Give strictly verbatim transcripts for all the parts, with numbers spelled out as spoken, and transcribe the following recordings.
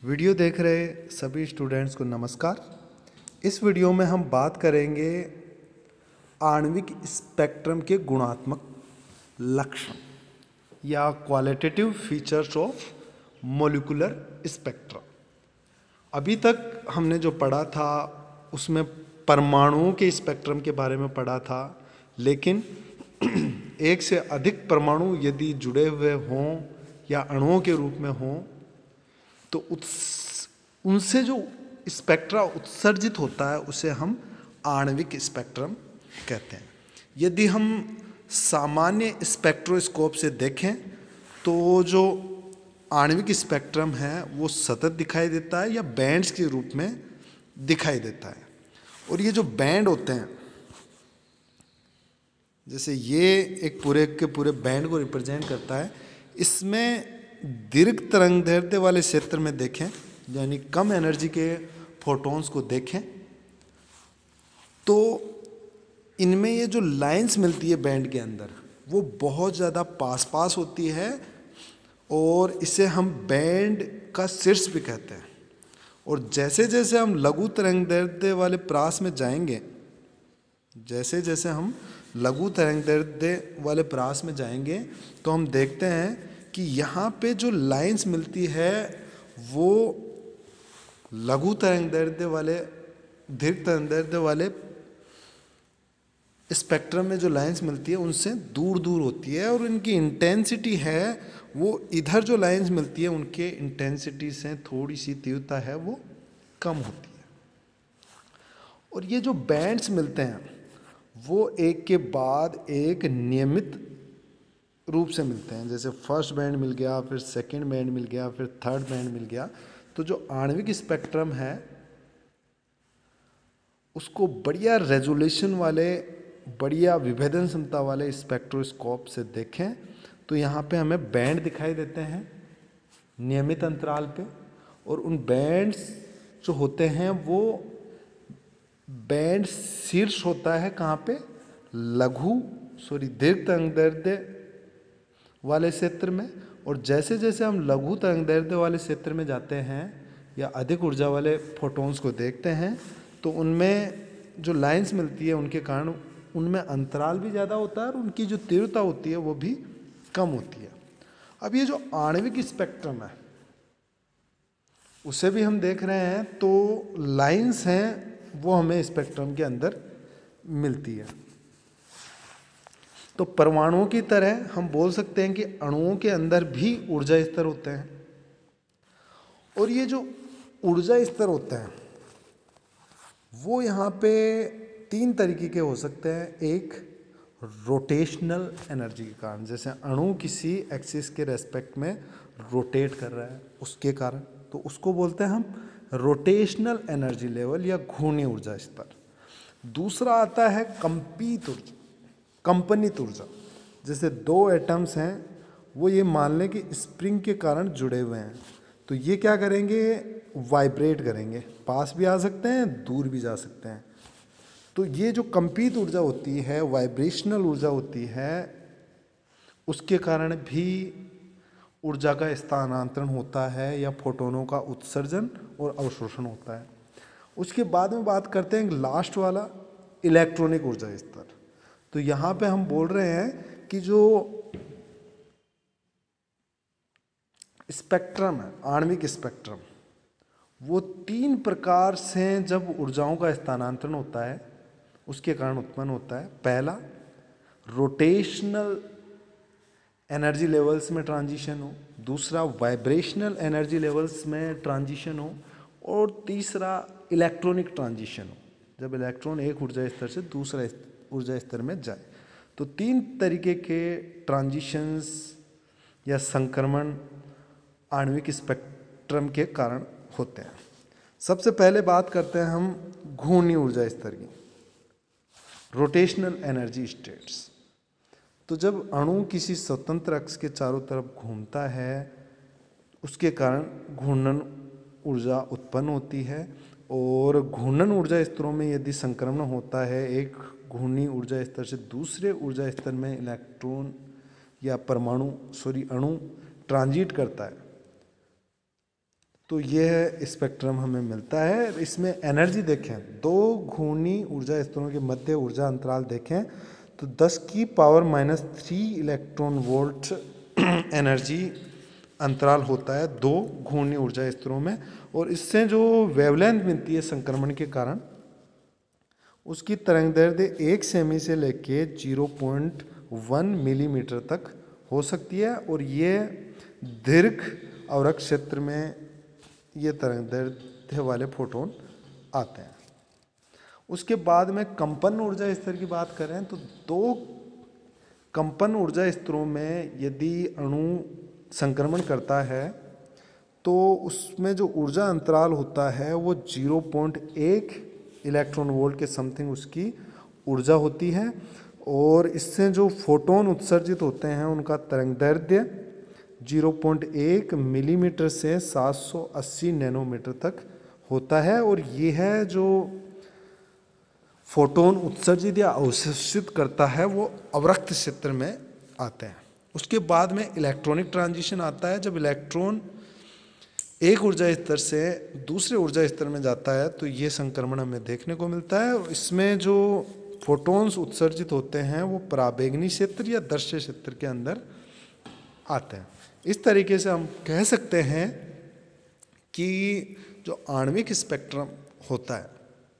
Video देख रहे सभी स्टूडेंट्स को नमस्कार। इस वीडियो में हम बात करेंगे आणविक स्पेक्ट्रम के गुणात्मक लक्षण या qualitative features of molecular spectrum. अभी तक हमने जो पढ़ा था उसमें परमाणुओं के स्पेक्ट्रम के बारे में पढ़ा था, लेकिन एक से अधिक परमाणु यदि जुड़े हुए हों या अणुओं के रूप में हों तो उस उनसे जो स्पेक्ट्रा उत्सर्जित होता है उसे हम आणविक स्पेक्ट्रम कहते हैं। यदि हम सामान्य स्पेक्ट्रोस्कोप से देखें तो जो आणविक स्पेक्ट्रम है वो सतत दिखाई देता है या बैंड्स के रूप में दिखाई देता है। और ये जो बैंड होते हैं, जैसे ये एक पूरे के पूरे बैंड को रिप्रेजेंट करता है, इसमें दीर्घ तरंगदैर्ध्य वाले क्षेत्र में देखें, यानी कम एनर्जी के फोटॉन्स को देखें, तो इनमें ये जो लाइंस मिलती है बैंड के अंदर वो बहुत ज़्यादा पास पास होती है और इसे हम बैंड का शीर्ष भी कहते हैं। और जैसे जैसे हम लघु तरंगदैर्ध्य वाले प्रास में जाएंगे जैसे जैसे हम लघु तरंगदैर्ध्य वाले प्रास में जाएंगे तो हम देखते हैं कि यहाँ पे जो लाइंस मिलती है वो लघु तरंगदैर्ध्य वाले दीर्घ तरंगदैर्ध्य वाले स्पेक्ट्रम में जो लाइंस मिलती है उनसे दूर दूर होती है, और इनकी इंटेंसिटी है वो इधर जो लाइंस मिलती है उनके इंटेंसिटी से थोड़ी सी तीव्रता है वो कम होती है। और ये जो बैंड्स मिलते हैं वो एक के बाद एक नियमित रूप से मिलते हैं। जैसे फर्स्ट बैंड मिल गया, फिर सेकंड बैंड मिल गया, फिर थर्ड बैंड मिल गया। तो जो आणविक स्पेक्ट्रम है उसको बढ़िया रेजोल्यूशन वाले, बढ़िया विभेदन क्षमता वाले स्पेक्ट्रोस्कोप से देखें तो यहाँ पे हमें बैंड दिखाई देते हैं नियमित अंतराल पे। और उन बैंड्स जो होते हैं वो बैंड शीर्ष होता है कहाँ पे, लघु सॉरी दीर्घ तरंगदैर्ध्य वाले क्षेत्र में। और जैसे जैसे हम लघु तरंगदैर्ध्य वाले क्षेत्र में जाते हैं या अधिक ऊर्जा वाले फोटॉन्स को देखते हैं तो उनमें जो लाइंस मिलती है उनके कारण उनमें अंतराल भी ज़्यादा होता है और उनकी जो तीव्रता होती है वो भी कम होती है। अब ये जो आणविक स्पेक्ट्रम है उसे भी हम देख रहे हैं तो लाइंस हैं वो हमें स्पेक्ट्रम के अंदर मिलती है। तो परमाणुओं की तरह हम बोल सकते हैं कि अणुओं के अंदर भी ऊर्जा स्तर होते हैं। और ये जो ऊर्जा स्तर होते हैं वो यहाँ पे तीन तरीके के हो सकते हैं। एक रोटेशनल एनर्जी के कारण, जैसे अणु किसी एक्सिस के रेस्पेक्ट में रोटेट कर रहा है उसके कारण, तो उसको बोलते हैं हम रोटेशनल एनर्जी लेवल या घूर्णी ऊर्जा स्तर। दूसरा आता है कंपित ऊर्जा, कंपनित ऊर्जा। जैसे दो एटम्स हैं वो ये मान लें कि स्प्रिंग के कारण जुड़े हुए हैं, तो ये क्या करेंगे, वाइब्रेट करेंगे, पास भी आ सकते हैं दूर भी जा सकते हैं। तो ये जो कंपित ऊर्जा होती है, वाइब्रेशनल ऊर्जा होती है, उसके कारण भी ऊर्जा का स्थानांतरण होता है या फोटोनों का उत्सर्जन और अवशोषण होता है। उसके बाद में बात करते हैं लास्ट वाला, इलेक्ट्रॉनिक ऊर्जा स्तर। तो यहाँ पे हम बोल रहे हैं कि जो स्पेक्ट्रम है, आणविक स्पेक्ट्रम, वो तीन प्रकार से जब ऊर्जाओं का स्थानांतरण होता है उसके कारण उत्पन्न होता है। पहला, रोटेशनल एनर्जी लेवल्स में ट्रांजिशन हो। दूसरा, वाइब्रेशनल एनर्जी लेवल्स में ट्रांजिशन हो। और तीसरा, इलेक्ट्रॉनिक ट्रांजिशन हो, जब इलेक्ट्रॉन एक ऊर्जा स्तर से दूसरा ऊर्जा स्तर में जाए। तो तीन तरीके के ट्रांजिशंस या संक्रमण आणविक स्पेक्ट्रम के कारण होते हैं। सबसे पहले बात करते हैं हम घूर्णी ऊर्जा स्तर की, रोटेशनल एनर्जी स्टेट्स। तो जब अणु किसी स्वतंत्र अक्ष के चारों तरफ घूमता है उसके कारण घूर्णन ऊर्जा उत्पन्न होती है। और घूर्णन ऊर्जा स्तरों में यदि संक्रमण होता है एक घूर्णी ऊर्जा स्तर से दूसरे ऊर्जा स्तर में इलेक्ट्रॉन या परमाणु सॉरी अणु ट्रांजिट करता है तो यह स्पेक्ट्रम हमें मिलता है। इसमें एनर्जी देखें, दो घूर्णी ऊर्जा स्तरों के मध्य ऊर्जा अंतराल देखें तो दस की power minus three electron volt energy अंतराल होता है दो घूर्णी ऊर्जा स्तरों में। और इससे जो वेवलेंथ मिलती है संक्रमण के कारण, उसकी तरंग दैर्ध्य एक सेमी से लेके जीरो पॉइंट वन मिलीमीटर तक हो सकती है। और ये दीर्घ अवरक्त क्षेत्र में ये तरंग दैर्ध्य वाले फोटोन आते हैं। उसके बाद में कंपन ऊर्जा स्तर की बात करें तो दो कंपन ऊर्जा स्तरों में यदि अणु संक्रमण करता है तो उसमें जो ऊर्जा अंतराल होता है वो जीरो पॉइंट एक इलेक्ट्रॉन वोल्ट के समथिंग उसकी ऊर्जा होती है। और इससे जो फोटोन उत्सर्जित होते हैं उनका तरंग दैर्ध्य जीरो पॉइंट एक मिलीमीटर से सात सौ अस्सी नैनोमीटर तक होता है। और ये है जो फोटोन उत्सर्जित या अवशोषित करता है वो अवरक्त क्षेत्र में आते हैं। उसके बाद में इलेक्ट्रॉनिक ट्रांजिशन आता है। जब इलेक्ट्रॉन एक ऊर्जा स्तर से दूसरे ऊर्जा स्तर में जाता है तो ये संक्रमण हमें देखने को मिलता है। और इसमें जो फोटोन्स उत्सर्जित होते हैं वो पराबैंगनी क्षेत्र या दृश्य क्षेत्र के अंदर आते हैं। इस तरीके से हम कह सकते हैं कि जो आणविक स्पेक्ट्रम होता है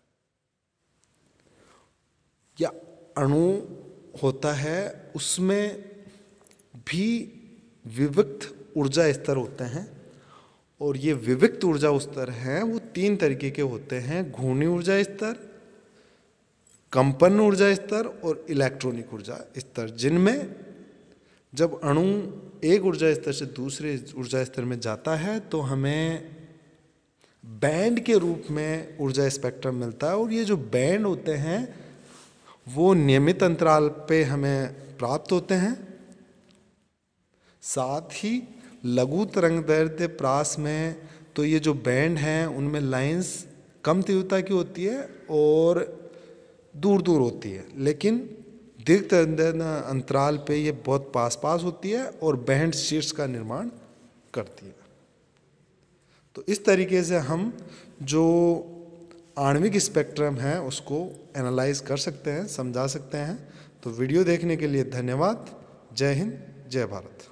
या अणु होता है उसमें भी विविक्त ऊर्जा स्तर होते हैं। और ये विविक्त ऊर्जा स्तर हैं वो तीन तरीके के होते हैं, घूर्णी ऊर्जा स्तर, कंपन ऊर्जा स्तर और इलेक्ट्रॉनिक ऊर्जा स्तर, जिनमें जब अणु एक ऊर्जा स्तर से दूसरे ऊर्जा स्तर में जाता है तो हमें बैंड के रूप में ऊर्जा स्पेक्ट्रम मिलता है। और ये जो बैंड होते हैं वो नियमित अंतराल पे हमें प्राप्त होते हैं। साथ ही लघु तरंग दैर्ध्य प्रास में तो ये जो बैंड हैं उनमें लाइंस कम तीव्रता की होती है और दूर दूर होती है, लेकिन दीर्घ तरंग अंतराल पे ये बहुत पास पास होती है और बैंड शीर्ष का निर्माण करती है। तो इस तरीके से हम जो आणविक स्पेक्ट्रम है उसको एनालाइज कर सकते हैं, समझा सकते हैं। तो वीडियो देखने के लिए धन्यवाद। जय हिंद, जय भारत।